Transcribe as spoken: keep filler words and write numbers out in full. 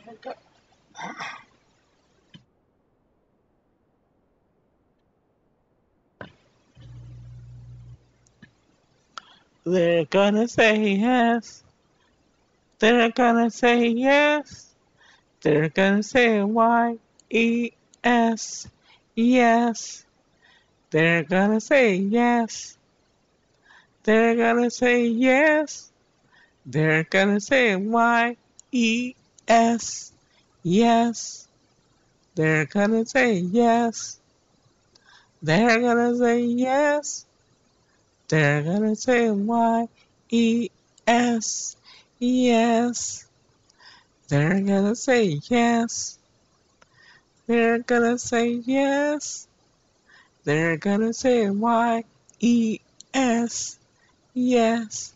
They're gonna say yes. They're gonna say yes. They're gonna say Y E S. Yes. They're gonna say yes. They're gonna say yes. They're gonna say Y E S. Yes. They're gonna say yes. They're gonna say yes. They're gonna say Y E S. Yes. They're gonna say yes. They're gonna say yes. They're gonna say Y E S. Yes.